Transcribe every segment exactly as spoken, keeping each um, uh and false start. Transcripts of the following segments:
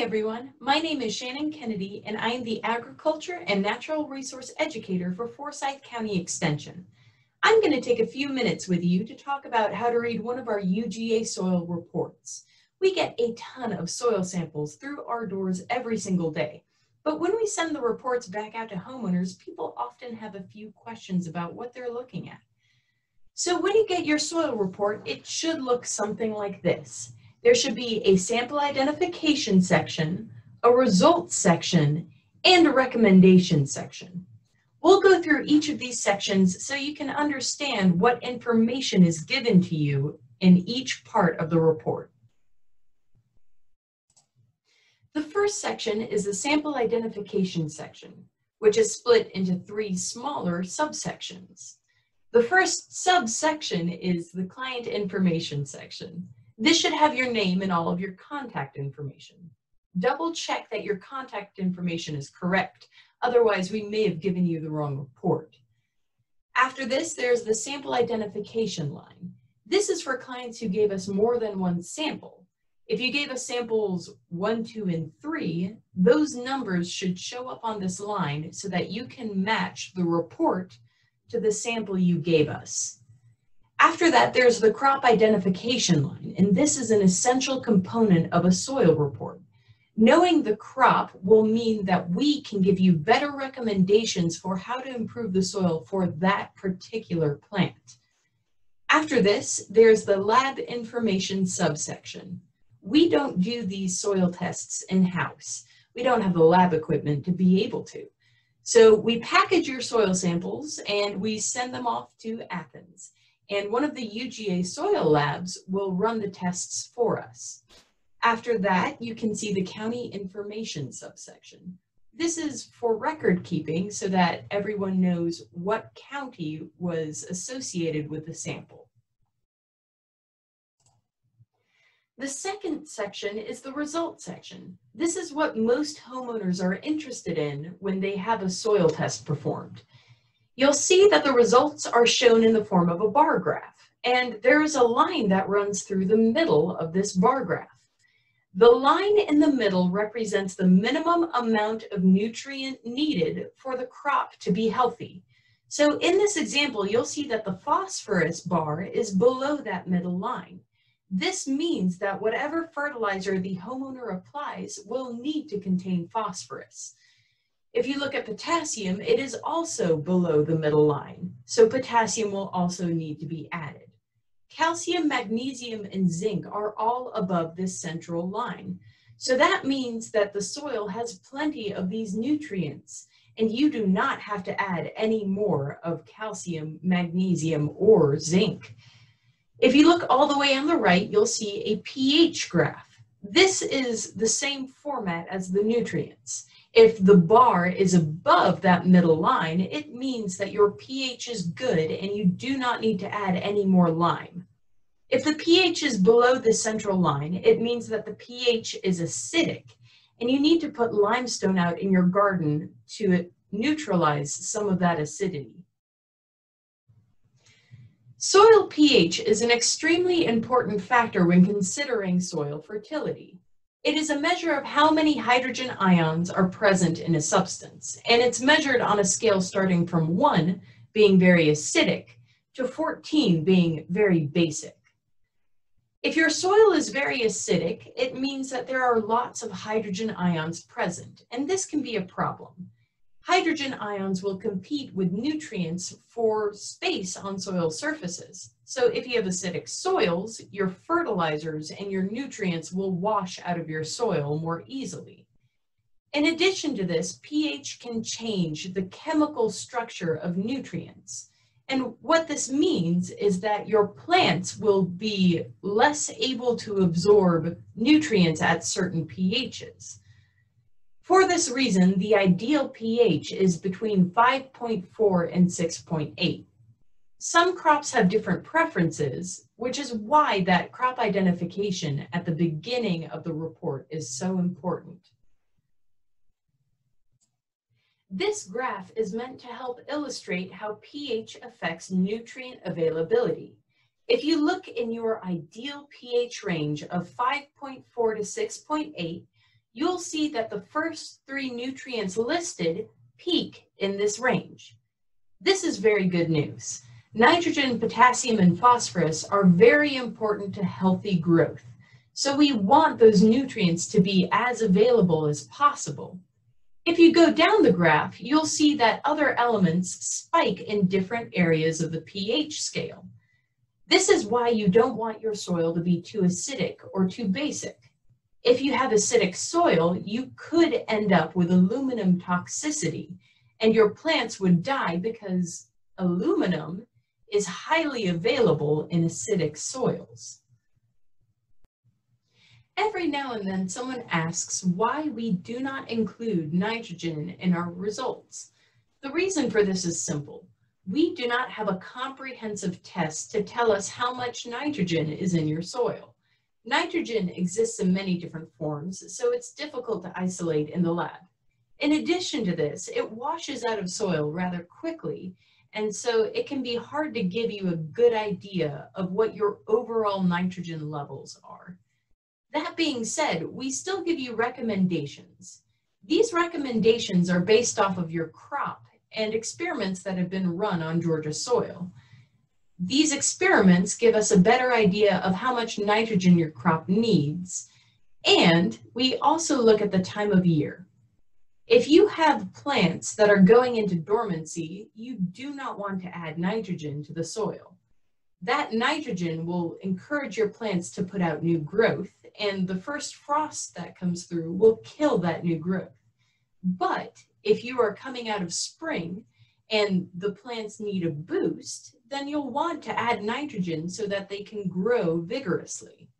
everyone, my name is Shannon Kennedy and I am the Agriculture and Natural Resource Educator for Forsyth County Extension. I'm going to take a few minutes with you to talk about how to read one of our U G A soil reports. We get a ton of soil samples through our doors every single day, but when we send the reports back out to homeowners, people often have a few questions about what they're looking at. So when you get your soil report, it should look something like this. There should be a sample identification section, a results section, and a recommendation section. We'll go through each of these sections so you can understand what information is given to you in each part of the report. The first section is the sample identification section, which is split into three smaller subsections. The first subsection is the client information section. This should have your name and all of your contact information. Double check that your contact information is correct, otherwise we may have given you the wrong report. After this, there's the sample identification line. This is for clients who gave us more than one sample. If you gave us samples one, two, and three, those numbers should show up on this line so that you can match the report to the sample you gave us. After that, there's the crop identification line, and this is an essential component of a soil report. Knowing the crop will mean that we can give you better recommendations for how to improve the soil for that particular plant. After this, there's the lab information subsection. We don't do these soil tests in-house. We don't have the lab equipment to be able to. So we package your soil samples and we send them off to Athens. And one of the U G A soil labs will run the tests for us. After that, you can see the county information subsection. This is for record keeping so that everyone knows what county was associated with the sample. The second section is the results section. This is what most homeowners are interested in when they have a soil test performed. You'll see that the results are shown in the form of a bar graph, and there is a line that runs through the middle of this bar graph. The line in the middle represents the minimum amount of nutrient needed for the crop to be healthy. So in this example, you'll see that the phosphorus bar is below that middle line. This means that whatever fertilizer the homeowner applies will need to contain phosphorus. If you look at potassium, it is also below the middle line, so potassium will also need to be added. Calcium, magnesium, and zinc are all above this central line. So that means that the soil has plenty of these nutrients, and you do not have to add any more of calcium, magnesium, or zinc. If you look all the way on the right, you'll see a pH graph. This is the same format as the nutrients. If the bar is above that middle line, it means that your pH is good and you do not need to add any more lime. If the pH is below the central line, it means that the pH is acidic and you need to put limestone out in your garden to neutralize some of that acidity. Soil pH is an extremely important factor when considering soil fertility. It is a measure of how many hydrogen ions are present in a substance, and it's measured on a scale starting from one being very acidic to fourteen being very basic. If your soil is very acidic, it means that there are lots of hydrogen ions present, and this can be a problem. Hydrogen ions will compete with nutrients for space on soil surfaces. So if you have acidic soils, your fertilizers and your nutrients will wash out of your soil more easily. In addition to this, pH can change the chemical structure of nutrients. And what this means is that your plants will be less able to absorb nutrients at certain pHs. For this reason, the ideal pH is between five point four and six point eight. Some crops have different preferences, which is why that crop identification at the beginning of the report is so important. This graph is meant to help illustrate how pH affects nutrient availability. If you look in your ideal pH range of five point four to six point eight, you'll see that the first three nutrients listed peak in this range. This is very good news. Nitrogen, potassium, and phosphorus are very important to healthy growth, so we want those nutrients to be as available as possible. If you go down the graph, you'll see that other elements spike in different areas of the pH scale. This is why you don't want your soil to be too acidic or too basic. If you have acidic soil, you could end up with aluminum toxicity, and your plants would die because aluminum is highly available in acidic soils. Every now and then someone asks why we do not include nitrogen in our results. The reason for this is simple. We do not have a comprehensive test to tell us how much nitrogen is in your soil. Nitrogen exists in many different forms, so it's difficult to isolate in the lab. In addition to this, it washes out of soil rather quickly, and so it can be hard to give you a good idea of what your overall nitrogen levels are. That being said, we still give you recommendations. These recommendations are based off of your crop and experiments that have been run on Georgia soil. These experiments give us a better idea of how much nitrogen your crop needs, and we also look at the time of year. If you have plants that are going into dormancy, you do not want to add nitrogen to the soil. That nitrogen will encourage your plants to put out new growth, and the first frost that comes through will kill that new growth. But if you are coming out of spring and the plants need a boost, then you'll want to add nitrogen so that they can grow vigorously.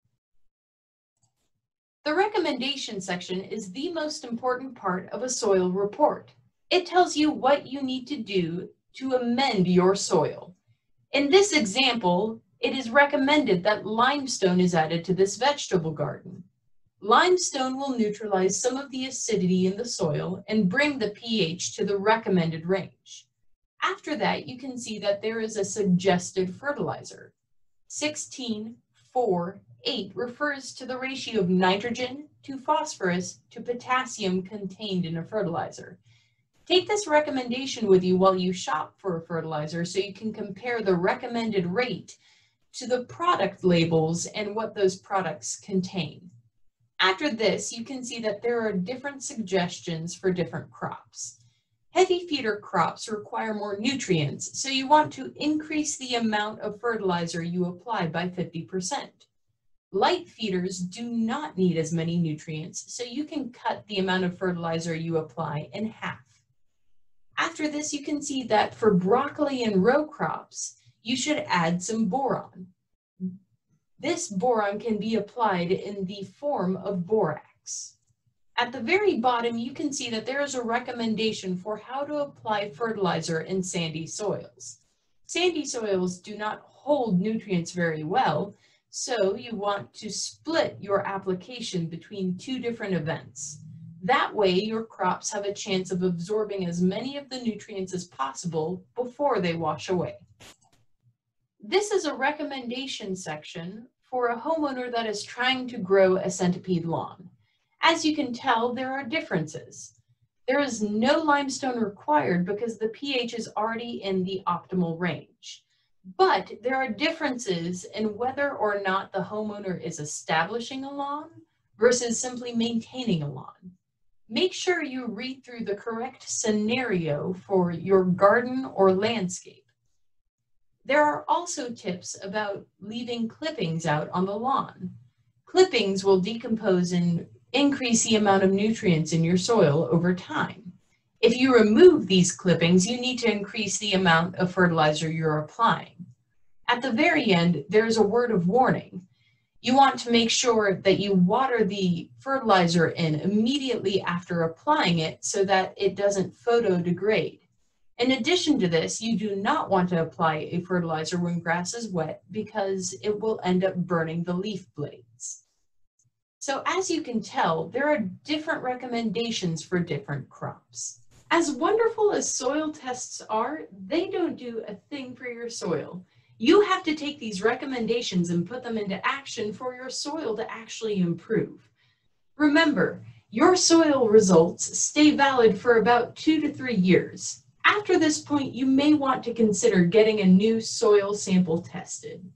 The recommendation section is the most important part of a soil report. It tells you what you need to do to amend your soil. In this example, it is recommended that limestone is added to this vegetable garden. Limestone will neutralize some of the acidity in the soil and bring the pH to the recommended range. After that, you can see that there is a suggested fertilizer. sixteen, four, eight refers to the ratio of nitrogen to phosphorus to potassium contained in a fertilizer. Take this recommendation with you while you shop for a fertilizer so you can compare the recommended rate to the product labels and what those products contain. After this, you can see that there are different suggestions for different crops. Heavy feeder crops require more nutrients, so you want to increase the amount of fertilizer you apply by fifty percent. Light feeders do not need as many nutrients, so you can cut the amount of fertilizer you apply in half. After this, you can see that for broccoli and row crops, you should add some boron. This boron can be applied in the form of borax. At the very bottom, you can see that there is a recommendation for how to apply fertilizer in sandy soils. Sandy soils do not hold nutrients very well, so you want to split your application between two different events. That way, your crops have a chance of absorbing as many of the nutrients as possible before they wash away. This is a recommendation section for a homeowner that is trying to grow a centipede lawn. As you can tell, there are differences. There is no limestone required because the pH is already in the optimal range. But there are differences in whether or not the homeowner is establishing a lawn versus simply maintaining a lawn. Make sure you read through the correct scenario for your garden or landscape. There are also tips about leaving clippings out on the lawn. Clippings will decompose and increase the amount of nutrients in your soil over time. If you remove these clippings, you need to increase the amount of fertilizer you're applying. At the very end, there's a word of warning. You want to make sure that you water the fertilizer in immediately after applying it so that it doesn't photodegrade. In addition to this, you do not want to apply a fertilizer when grass is wet because it will end up burning the leaf blades. So as you can tell, there are different recommendations for different crops. As wonderful as soil tests are, they don't do a thing for your soil. You have to take these recommendations and put them into action for your soil to actually improve. Remember, Your soil results stay valid for about two to three years. After this point, you may want to consider getting a new soil sample tested.